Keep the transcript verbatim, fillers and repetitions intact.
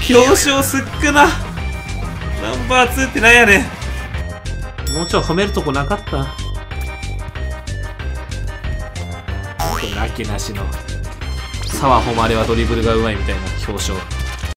表彰すっくな。ナンバーツーってなんやねん。もうちょい褒めるとこなかった。なけなしの澤穂希はドリブルがうまいみたいな表彰。